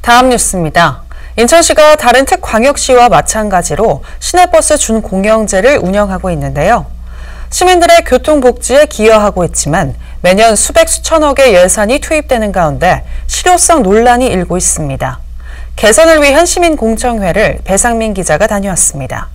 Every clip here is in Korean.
다음 뉴스입니다. 인천시가 다른 특광역시와 마찬가지로 시내버스 준공영제를 운영하고 있는데요. 시민들의 교통복지에 기여하고 있지만 매년 수백 수천억의 예산이 투입되는 가운데 실효성 논란이 일고 있습니다. 개선을 위한 시민공청회를 배상민 기자가 다녀왔습니다.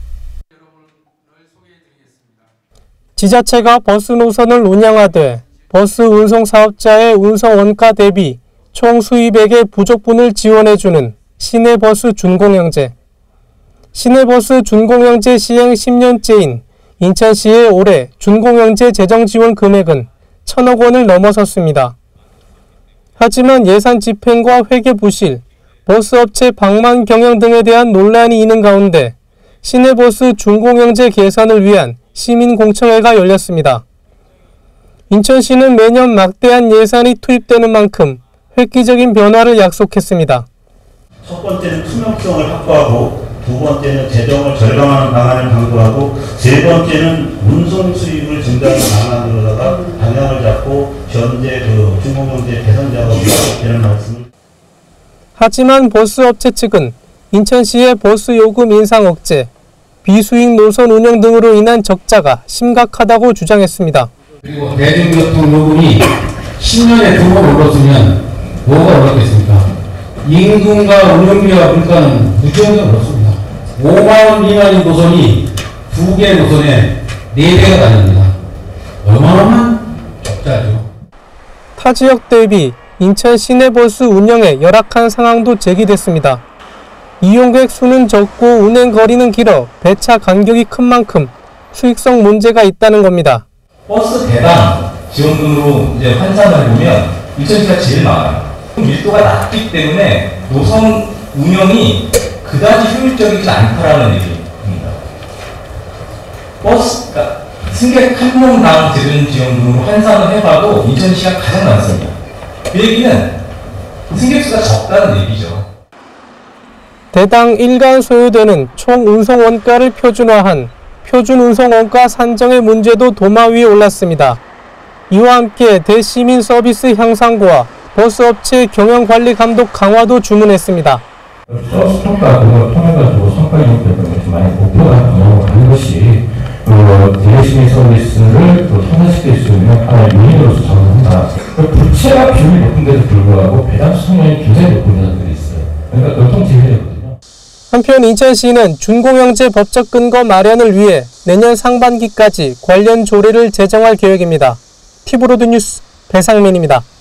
지자체가 버스 노선을 운영하되 버스 운송 사업자의 운송 원가 대비 총 수입액의 부족분을 지원해주는 시내버스 준공영제. 시내버스 준공영제 시행 10년째인 인천시의 올해 준공영제 재정 지원 금액은 1,000억 원을 넘어섰습니다. 하지만 예산 집행과 회계 부실, 버스업체 방만 경영 등에 대한 논란이 있는 가운데 시내버스 준공영제 개선을 위한 시민공청회가 열렸습니다. 인천시는 매년 막대한 예산이 투입되는 만큼 획기적인 변화를 약속했습니다. 첫 번째는 투명성을 확보하고, 두 번째는 재정을 절감하는 방안을 강구하고, 세 번째는 운송 수입을 증가하는 방안으로다가 방향을 잡고 현재 준공영제 개선 작업이 시작되는 말씀을. 하지만 버스업체 측은 인천시의 버스 요금 인상 억제, 비수익 노선 운영 등으로 인한 적자가 심각하다고 주장했습니다. 그리고 대중교통 요금이 10년에 2번 올랐으면 뭐가 올랐겠습니까? 임금과 운영비와 물가는 무지하게 올랐습니다. 5만 원 미만인 노선이 2개 노선에 4배가 다닙니다. 어마어마한 적자죠. 타 지역 대비 인천 시내버스 운영에 열악한 상황도 제기됐습니다. 이용객 수는 적고 운행 거리는 길어 배차 간격이 큰 만큼 수익성 문제가 있다는 겁니다. 버스 대당 지원금으로 이제 환산을 해보면 인천시가 제일 많아요. 밀도가 낮기 때문에 노선 운영이 그다지 효율적이지 않다라는 얘기입니다. 그러니까 승객 한 명당 드는 지원금으로 환산을 해봐도 인천시가 가장 많습니다. 그 얘기는 승객 수가 적다는 얘기죠. 대당 일간 소요되는 총 운송 원가를 표준화한 표준 운송 원가 산정의 문제도 도마 위에 올랐습니다. 이와 함께 대시민 서비스 향상과 버스업체 경영관리 감독 강화도 주문했습니다. 버스 평가 등을 통해가지고 성과 이용되는 것이 많이 목표하는 것이 대시민 서비스를 향상시킬 수 있는 하나의 요인으로서 작용한다. 부채가 비율이 높은 데도 불구하고 배당 수익률이 굉장히 높은 데들이 있어요. 그러니까 교통체계거든요. 한편 인천시는 준공영제 법적 근거 마련을 위해 내년 상반기까지 관련 조례를 제정할 계획입니다. 티브로드 뉴스 배상민입니다.